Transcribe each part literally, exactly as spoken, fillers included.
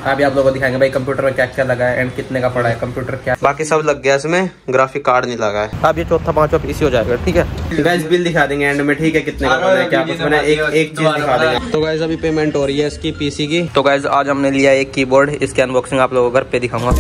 अभी आप लोगों को दिखाएंगे भाई कंप्यूटर में क्या क्या लगा है एंड कितने का पड़ा है कंप्यूटर क्या, बाकी सब लग गया इसमें, ग्राफिक कार्ड नहीं लगा है। अब ये चौथा पांचवा पीसी हो जाएगा, ठीक है गाइस। बिल दिखा देंगे एंड में, ठीक है, कितने का बना है क्या कुछ बना है, एक एक चीज दिखा देंगे। तो गाइस अभी पेमेंट हो रही है इसकी पीसी की। तो गाइस आज हमने लिया एक कीबोर्ड, इसकी अनबॉक्सिंग आप लोगों को घर पे दिखाऊंगा।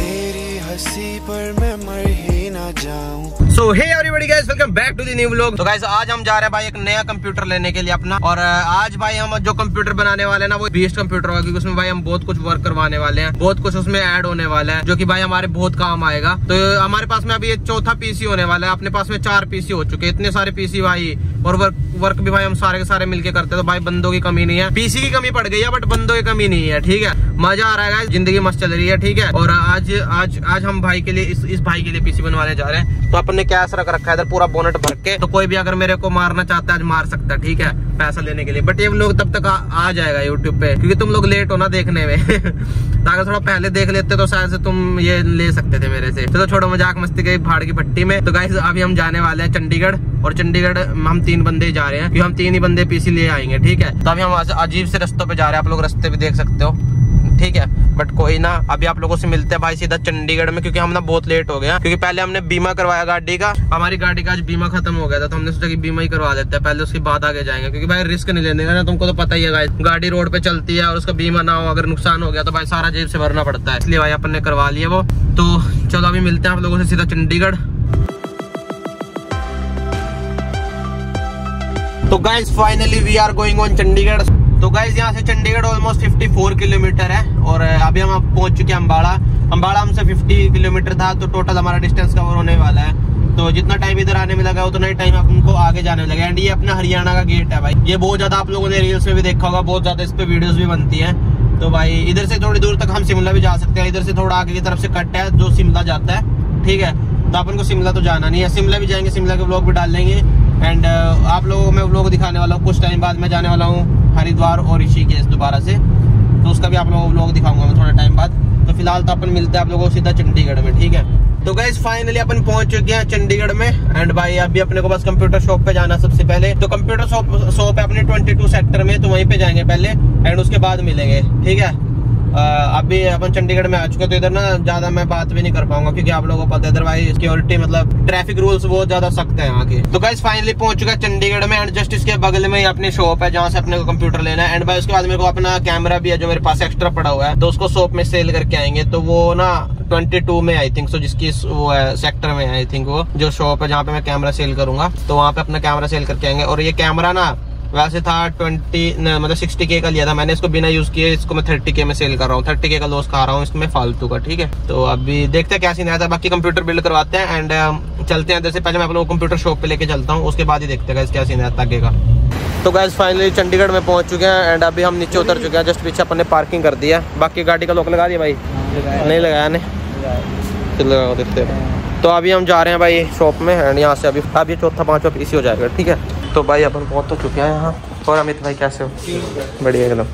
So hey everybody guys, welcome back to the new vlog. तो गाइस आज हम जा रहे हैं भाई एक नया कंप्यूटर लेने के लिए अपना, और आज भाई हम जो कंप्यूटर बनाने वाले हैं ना वो बेस्ट कंप्यूटर होगा, क्योंकि उसमें भाई हम बहुत कुछ वर्क करवाने वाले हैं, बहुत कुछ उसमें ऐड होने वाला है जो कि भाई हमारे बहुत काम आएगा। तो हमारे पास में अभी ये चौथा पीसी होने वाला है, अपने पास में चार पीसी हो चुके हैं, इतने सारे पीसी भाई, और वर्क वर्क भी भाई हम सारे के सारे मिलके करते हैं। तो भाई बंदों की कमी नहीं है, पीसी की कमी पड़ गई है बट बंदों की कमी नहीं है, ठीक है। मजा आ रहा है, जिंदगी मस्त चल रही है, ठीक है। और आज आज आज हम भाई के लिए इस, इस भाई के लिए पीसी बनवाने जा रहे हैं। तो अपन ने कैश रख रखा है इधर पूरा बोनट भर के, तो कोई भी अगर मेरे को मारना चाहता है आज मार सकता है, ठीक है, पैसा लेने के लिए। बट ये लोग तब तक आ, आ जाएगा यूट्यूब पे, क्योंकि तुम लोग लेट हो ना देखने में तो अगर थोड़ा पहले देख लेते तो शायद से तुम ये ले सकते थे मेरे से। तो छोड़ो मजाक मस्ती के भाड़ की भट्टी में। तो गाइस अभी हम जाने वाले हैं चंडीगढ़, और चंडीगढ़ हम तीन बंदे जा रहे हैं, क्योंकि हम तीन ही बंदे पीसी ले आएंगे, ठीक है। तो अभी हम अजीब से रास्तों पे जा रहे हैं, आप लोग रास्ते भी देख सकते हो, ठीक है। बट कोई ना, अभी आप लोगों से मिलते हैं भाई सीधा चंडीगढ़ में, क्योंकि हम ना बहुत लेट हो गया, क्योंकि पहले हमने बीमा करवाया गाड़ी का, हमारी गाड़ी का आज बीमा खत्म हो गया था, तो हमने सोचा कि बीमा ही करवा देते हैं पहले, उसके बाद आगे जाएंगे, क्योंकि भाई रिस्क नहीं लेने का ना, तुमको तो पता ही है, गाड़ी रोड पे चलती है और उसका बीमा ना हो, अगर नुकसान हो गया तो भाई सारा जेब से भरना पड़ता है, इसलिए भाई अपन ने करवा लिया वो। तो चलो अभी मिलते हैं आप लोगों से सीधा चंडीगढ़। तो guys finally we are going on Chandigarh. तो गाइस यहाँ से चंडीगढ़ ऑलमोस्ट चौवन किलोमीटर है, और अभी हम पहुंच चुके हैं अम्बाड़ा। अम्बाड़ा हमसे पचास किलोमीटर था, तो टोटल हमारा डिस्टेंस कवर होने वाला है। तो जितना टाइम इधर आने में लगा उतना ही टाइम हमको आगे जाने में लगा। एंड ये अपना हरियाणा का गेट है भाई, ये बहुत ज्यादा आप लोगों ने रील्स में भी देखा होगा, बहुत ज्यादा इस पे वीडियोस भी बनती है। तो भाई इधर से थोड़ी दूर तक हम शिमला भी जा सकते हैं, इधर से थोड़ा आगे की तरफ से कट है जो शिमला जाता है, ठीक है। तो अपन को शिमला तो जाना नहीं है, शिमला भी जाएंगे, शिमला के व्लॉग भी डाल लेंगे। एंड uh, आप लोगों को मैं व्लॉग दिखाने वाला हूँ, कुछ टाइम बाद मैं जाने वाला हूँ हरिद्वार और ऋषिकेश दोबारा से, तो उसका भी आप लोगों को व्लॉग दिखाऊंगा मैं थोड़ा टाइम बाद। तो फिलहाल तो अपन मिलते हैं आप लोगों को सीधा चंडीगढ़ में, ठीक है। तो गाइस फाइनली अपन पहुंच चुके हैं चंडीगढ़ में। एंड भाई अभी अपने को बस कंप्यूटर शॉप पे जाना सबसे पहले, तो कंप्यूटर शॉप शॉप है अपने बाईस सेक्टर में, तो वहीं पे जाएंगे पहले एंड उसके बाद मिलेंगे, ठीक है। अभी अपन चंडीगढ़ में आ चुके, तो इधर ना ज्यादा मैं बात भी नहीं कर पाऊंगा, क्योंकि आप लोगों को पता है इधर भाई सिक्योरिटी मतलब ट्रैफिक रूल्स बहुत ज्यादा सख्त है यहाँ के। तो गाइस फाइनली पहुंच चुका है चंडीगढ़ में, एंड जस्ट इसके बगल में ही अपनी शॉप है जहाँ से अपने को कंप्यूटर लेना है। एंड भाई उसके बाद मेरे को अपना कैमरा भी है जो मेरे पास एक्स्ट्रा पड़ा हुआ है, तो उसको शॉप में सेल करके आएंगे। तो वो ना बाईस में आई थिंक सो, जिसकी वो है सेक्टर में आई थिंक वो जो शॉप है जहाँ पे मैं कैमरा सेल करूंगा, तो वहाँ पे अपना कैमरा सेल करके आएंगे। और ये कैमरा ना वैसे था बीस मतलब साठ के का लिया था मैंने, इसको बिना यूज किए इसको मैं तीस के में सेल कर रहा हूँ, तीस के का लॉस खा रहा हूँ इसमें फालतू का, ठीक है। तो अभी देखते हैं क्या सीन आता है, बाकी कंप्यूटर बिल्ड करवाते हैं एंड चलते हैं। जैसे पहले मैं आप लोगों को कंप्यूटर शॉप पे लेके चलता हूँ, उसके बाद ही देखते हैं क्या सीन आता है आगे का। तो गाइस फाइनली चंडीगढ़ में पहुंच चुके हैं एंड अभी हम नीचे उतर चुके हैं, जस्ट पीछे अपन ने पार्किंग कर दिया। बाकी गाड़ी का लॉक लगा दिया भाई, नहीं लगाया नहीं, चलो लगा देखते हैं। तो अभी हम जा रहे हैं भाई शॉप में, एंड यहाँ से अभी अभी चौथा पांचवा पीसी हो जाएगा, ठीक है। तो भाई अपन पहुंच तो चुके हैं यहाँ। और अमित भाई कैसे हो? बढ़िया, चलो।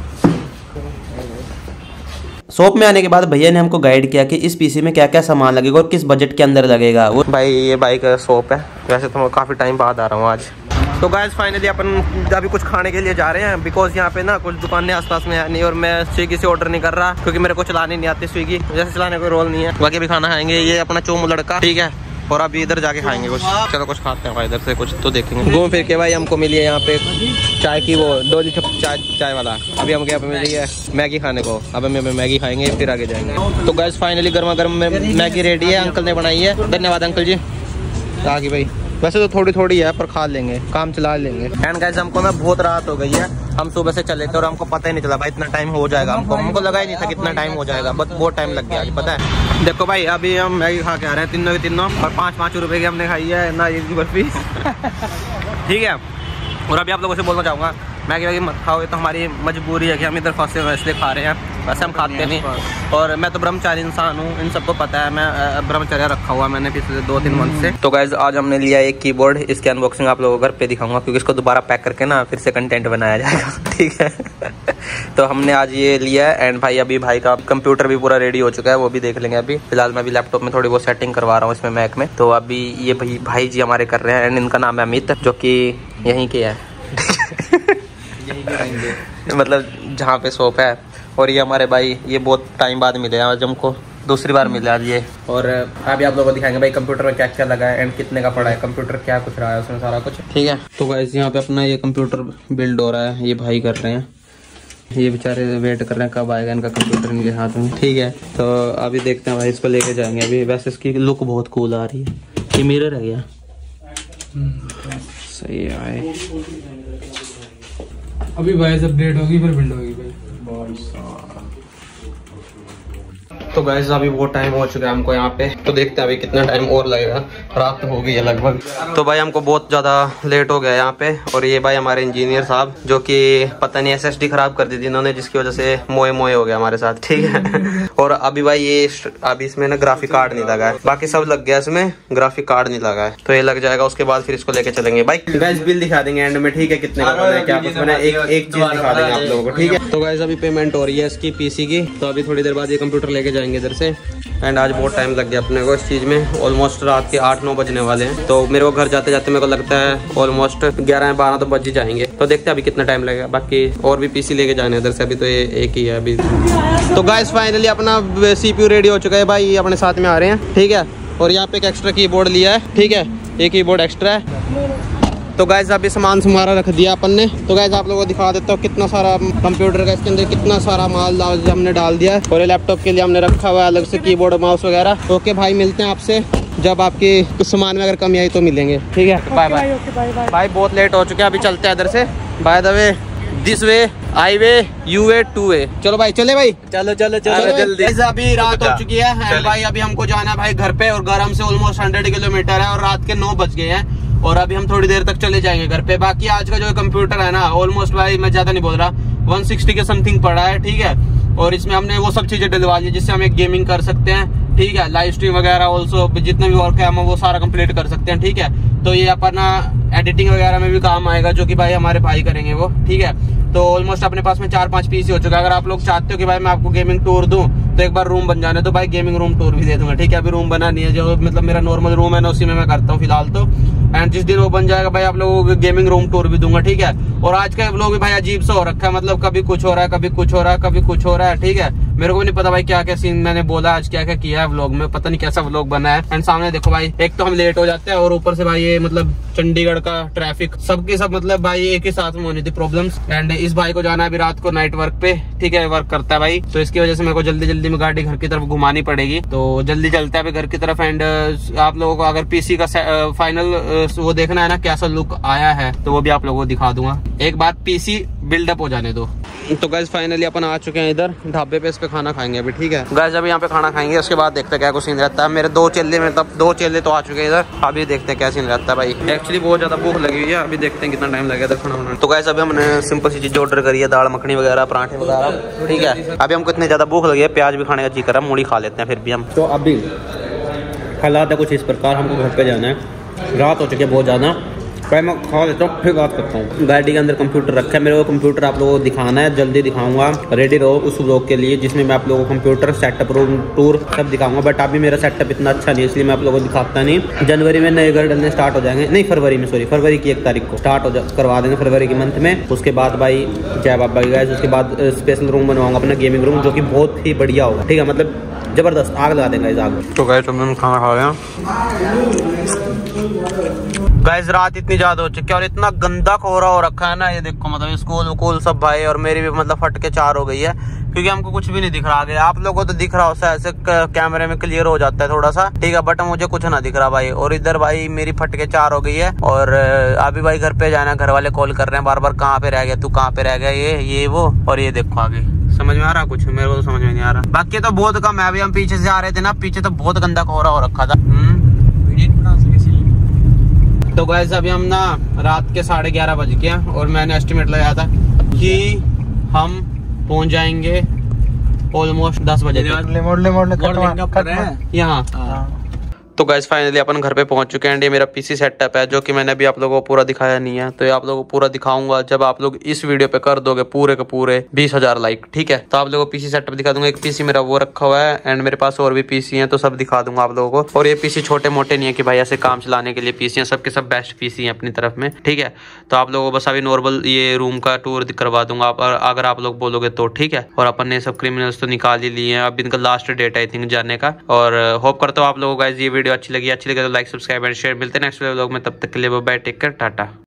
शॉप में आने के बाद भैया ने हमको गाइड किया कि इस पीसी में क्या क्या सामान लगेगा और किस बजट के अंदर लगेगा। वो भाई ये बाइक का शॉप है, वैसे तो मैं काफ़ी टाइम बाद आ रहा हूँ आज। तो गाइस फाइनली अपन अभी कुछ खाने के लिए जा रहे हैं, बिकॉज यहाँ पे ना कुछ दुकानें आसपास में है नहीं, और मैं स्विगी से ऑर्डर नहीं कर रहा, क्योंकि मेरे को चलाने नहीं आती स्विगी, जैसे चलाने कोई रोल नहीं है। बाकी भी खाना खाएंगे, ये अपना चोमू लड़का, ठीक है। और अभी इधर जाके खाएंगे कुछ, चलो कुछ खाते हैं भाई, इधर से कुछ तो देखेंगे। घूम फिर के भाई हमको मिली है यहाँ पे चाय की वो डोली चाय चाय वाला, अभी हमको यहाँ पे मिली है मैगी खाने को। अब हम मैगी खाएंगे फिर आगे जाएंगे। तो गैस फाइनली गर्मा गर्म मैगी रेडी है, अंकल ने बनाई है, धन्यवाद अंकल जी। आगे भाई वैसे तो थोड़ी थोड़ी है पर खा लेंगे, काम चला लेंगे। एंड गाइस हमको ना बहुत रात हो गई है, हम सुबह से चले थे और हमको पता ही नहीं चला भाई इतना टाइम हो जाएगा, हमको हमको लगा ही नहीं था कितना टाइम हो जाएगा, बट बहुत टाइम लग गया पता है। देखो भाई अभी हम मैगी खा के आ रहे हैं तीनों के तीनों, और पाँच पाँच रुपए की हमने खाई है ना ये बर्फी ठीक है। और अभी आप लोगों से बोलना चाहूँगा मैगी वैगी मत खाओ, ये तो हमारी मजबूरी है कि हम इधर फंसे हुए इसलिए खा रहे हैं, वैसे हम खाते नहीं। और मैं तो ब्रह्मचारी इंसान हूँ, इन सबको पता है, मैं ब्रह्मचर्या रखा हुआ मैंने पिछले दो तीन मंथ से। तो गाइस आज हमने लिया एक कीबोर्ड, इसकी अनबॉक्सिंग आप लोगों को घर पे दिखाऊंगा, क्योंकि इसको दोबारा पैक करके ना फिर से कंटेंट बनाया जाएगा ठीक है तो हमने आज ये लिया है। एंड भाई अभी भाई का कंप्यूटर भी पूरा रेडी हो चुका है, वो भी देख लेंगे। अभी फिलहाल मैं अभी लैपटॉप में थोड़ी बहुत सेटिंग करवा रहा हूँ इसमें मैक में। तो अभी ये भाई भाई जी हमारे कर रहे हैं, एंड इनका नाम है अमित, जो कि यहीं के है मतलब जहाँ पे शॉप है और ये हमारे भाई, ये बहुत टाइम बाद मिले आज हमको, दूसरी बार मिले आज ये। और अभी आप लोगों को दिखाएंगे भाई कंप्यूटर में क्या क्या लगा है एंड कितने का पड़ा है, कंप्यूटर क्या कुछ रहा है उसमें सारा कुछ, ठीक है। तो गाइस यहाँ पे अपना ये कंप्यूटर बिल्ड हो रहा है, ये भाई कर रहे हैं, ये बेचारे वेट कर रहे हैं कब आएगा इनका कंप्यूटर इनके हाथ में, ठीक है। तो अभी देखते हैं भाई, इसको लेके जाएंगे अभी। वैसे इसकी लुक बहुत कूल आ रही है। ये मिरर है क्या? सही है। अभी वॉइस अपडेट होगी फिर बिल्ड होगी भाई। तो गाइस अभी वो टाइम हो चुका है हमको यहाँ पे, तो देखते हैं अभी कितना टाइम और लगेगा। रात हो गई है लगभग। तो भाई हमको बहुत ज़्यादा लेट हो गया यहाँ पे। और ये भाई हमारे इंजीनियर साहब, जो कि पता नहीं एसएसडी खराब कर दी थी इन्होंने, जिसकी वजह से मोए मोए हो गया हमारे साथ, ठीक है। और अभी भाई ये अभी इसमें ना ग्राफिक कार्ड नहीं लगा है, बाकी सब लग गया, इसमें ग्राफिक कार्ड नहीं लगा है, तो ये लग जाएगा। उसके बाद फिर इसको लेके चलेंगे भाई। गाइस बिल दिखा देंगे एंड में, ठीक है, कितने का बना है क्या कुछ बना है, एक एक चीज दिखा देंगे आप लोगों को, ठीक है। तो गाइस अभी पेमेंट हो रही है इसकी पीसी की, तो अभी थोड़ी देर बाद ये कंप्यूटर लेके जाएंगे इधर से। एंड आज बहुत टाइम लग गया अपने को इस चीज़ में, ऑलमोस्ट रात के आठ नौ बजने वाले हैं। तो मेरे को घर जाते जाते मेरे को लगता है ऑलमोस्ट ग्यारह बारह तो बज ही जाएंगे। तो देखते हैं अभी कितना टाइम लगेगा। बाकी और भी पीसी लेके जाने इधर से, अभी तो ये एक ही है अभी। तो गाइस फाइनली अपना सीपीयू रेडी हो चुका है भाई, अपने साथ में आ रहे हैं, ठीक है। और यहाँ पे एक एक्स्ट्रा कीबोर्ड लिया है, ठीक है, एक कीबोर्ड एक्स्ट्रा है। तो गाइस अभी सामान हमारा रख दिया अपन ने। तो गाइस आप लोगों को दिखा देता हूँ कितना सारा कंप्यूटर का इसके अंदर कितना सारा माल हमने डाल दिया है। और लैपटॉप के लिए हमने रखा हुआ है अलग से कीबोर्ड माउस वगैरह। ओके भाई, मिलते हैं आपसे जब आपकी कुछ सामान में अगर कमी आई तो मिलेंगे, ठीक है। बाय बाय भाई, बहुत लेट हो चुके हैं, अभी चलते हैं इधर से। By the way, this way, I way, you way, two way. चलो भाई, चले भाई, चलो चलो चलो जल्दी। अभी रात हो चुकी है भाई, अभी हमको जाना है भाई घर पे। और घर हमसे ऑलमोस्ट हंड्रेड किलोमीटर है और रात के नौ बज गए हैं। और अभी हम थोड़ी देर तक चले जाएंगे घर पे। बाकी आज का जो कंप्यूटर है ना, ऑलमोस्ट भाई मैं ज्यादा नहीं बोल रहा, वन सिक्सटी के समथिंग पड़ा है, ठीक है। और इसमें हमने वो सब चीजें डलवा ली जिससे हम एक गेमिंग कर सकते हैं, ठीक है। लाइव स्ट्रीम वगैरह ऑल्सो जितने भी वर्क है हम वो सारा कंप्लीट कर सकते हैं, ठीक है। तो ये अपना एडिटिंग वगैरह में भी काम आएगा, जो कि भाई हमारे भाई करेंगे वो, ठीक है। तो ऑलमोस्ट अपने पास में चार पांच पीसी हो चुका है। अगर आप लोग चाहते हो कि भाई मैं आपको गेमिंग टूर दूं तो एक बार रूम बन जाने तो भाई गेमिंग रूम टूर भी दे दूंगा, ठीक है। अभी रूम बना नहीं है, जो मतलब मेरा नॉर्मल रूम है ना उसी में मैं करता हूँ फिलहाल तो। एंड जिस दिन वो बन जाएगा भाई आप लोगों को गेमिंग रूम टूर भी दूंगा, ठीक है। और आज का व्लॉग भी भाई अजीब सा हो रखा है, मतलब कभी कुछ हो रहा है, कभी कुछ हो रहा है, कभी कुछ हो रहा है, ठीक है। मेरे को भी नहीं पता भाई क्या क्या सीन मैंने बोला आज, क्या क्या किया है व्लॉग में, पता नहीं कैसा व्लॉग बना है। एंड सामने देखो भाई, एक तो हम लेट हो जाते हैं और ऊपर से भाई ये मतलब चंडीगढ़ का ट्रैफिक सबके सब मतलब भाई एक ही साथ में होनी थी प्रॉब्लम्स। एंड इस भाई को जाना है अभी रात को नाइट वर्क पे, ठीक है, वर्क करता है भाई। तो इसकी वजह से मेरे को जल्दी जल्दी में गाड़ी घर की तरफ घुमानी पड़ेगी, तो जल्दी चलते हैं अभी घर की तरफ। एंड आप लोगों को अगर पीसी का फाइनल वो देखना है ना कैसा लुक आया है, तो वो भी आप लोगों को दिखा दूंगा। एक बार पीसी बिल्डअप हो जाने दो। तो गाइस फाइनली अपन आ चुके हैं इधर ढाबे पे, इस पे खाना खाएंगे अभी, ठीक है। गाइस अभी यहाँ पे खाना खाएंगे, उसके बाद देखते हैं क्या कुछ सीन रहता है। मेरे दो चेले मतलब दो चेले तो आ चुके हैं इधर, अभी देखते हैं क्या सीन रहता है भाई। एक्चुअली बहुत ज्यादा भूख लगी हुई है, अभी देखते हैं कितना टाइम लगेगा खाना बनाने। तो गाइस अभी हमने सिंपल सी चीजें ऑर्डर करी है, दाल मखनी वगैरह, पराठे वगैरह, ठीक है। अभी हमको इतनी ज्यादा भूख लगी है, प्याज भी खाने का जी कर रहा है, मूली खा लेते हैं फिर भी हम। तो अभी हालात है कुछ इस प्रकार, हमको घर पे जाना है, रात हो चुकी है बहुत ज्यादा। पहले मैं खा लेता हूँ फिर बात करता हूँ। गाड़ी के अंदर कंप्यूटर रखा है, मेरे को कंप्यूटर आप लोगों को दिखाना है, जल्दी दिखाऊंगा। रेडी रहो उस व्लॉग के लिए जिसमें मैं आप लोगों को कंप्यूटर सेटअप, रूम टूर सब दिखाऊंगा। बट अभी मेरा सेटअप इतना अच्छा नहीं है, इसलिए मैं आप लोगों को दिखाता नहीं। जनवरी में नए घर डलने स्टार्ट हो जाएंगे, नहीं फरवरी में, सॉरी फरवरी की एक तारीख को स्टार्ट हो जा करवा देंगे, फरवरी के मंथ में। उसके बाद भाई जय बाबा की गाइस, उसके बाद स्पेशल रूम बनवाऊंगा अपना गेमिंग रूम, जो कि बहुत ही बढ़िया होगा, ठीक है। मतलब जबरदस्त आग लगा देंगे इस आग। तो गाइस हमने खाना खा लिया। गाइस रात इतनी ज्यादा हो चुकी है और इतना गंदा कोहरा हो रखा है ना, ये देखो मतलब स्कूल वकूल सब भाई, और मेरी भी मतलब फट के चार हो गई है, क्योंकि हमको कुछ भी नहीं दिख रहा आगे। आप लोगों को तो दिख रहा होता है ऐसे कैमरे में क्लियर हो जाता है थोड़ा सा, ठीक है, बट मुझे कुछ ना दिख रहा भाई। और इधर भाई मेरी फट के चार हो गई है। और अभी भाई घर पे जाना, घर वाले कॉल कर रहे हैं बार बार, कहाँ पे रह गया तू, कहाँ पे रह गया, ये ये वो। और ये देखो आगे समझ में आ रहा कुछ, मेरे को तो समझ में नहीं आ रहा। बाकी तो बहुत कम है, अभी हम पीछे से आ रहे थे ना, पीछे तो बहुत गंदा कोहरा हो रखा था। तो गाइस अभी हम ना रात के साढ़े ग्यारह बज गए हैं और मैंने एस्टिमेट लगाया था कि हम पहुंच जाएंगे ऑलमोस्ट दस बजे यहाँ। तो गाइस फाइनली अपन घर पे पहुंच चुके हैं एंड ये मेरा पीसी सेटअप है जो कि मैंने अभी आप लोगों को पूरा दिखाया नहीं है, तो ये आप लोगों को पूरा दिखाऊंगा जब आप लोग इस वीडियो पे कर दोगे पूरे के पूरे बीस हजार लाइक, ठीक है। तो आप लोगों को पीसी सेटअप दिखा दूंगा। एक पीसी मेरा वो रखा हुआ है एंड मेरे पास और भी पीसी हैं, तो सब दिखा दूंगा आप लोगों को। और ये पीसी छोटे मोटे नहीं है कि भाई ऐसे काम चलाने के लिए पीसी हैं, सबके सब बेस्ट पीसी हैं अपनी तरफ में, ठीक है। तो आप लोगों को बस अभी नॉर्मल ये रूम का टूर करवा दूंगा अगर आप लोग बोलोगे तो, ठीक है। और अपन ने सब क्रिमिनल्स तो निकाल ही लिए हैं, अब इनका लास्ट डेट आई थिंक जाने का। और होप करता हूँ आप लोगों को गाइस ये वीडियो अच्छी लगी अच्छी लगी तो लाइक सब्सक्राइब एंड शेयर। मिलते हैं नेक्स्ट व्लॉग में, तब तक के लिए बाय, टेक केयर, टाटा।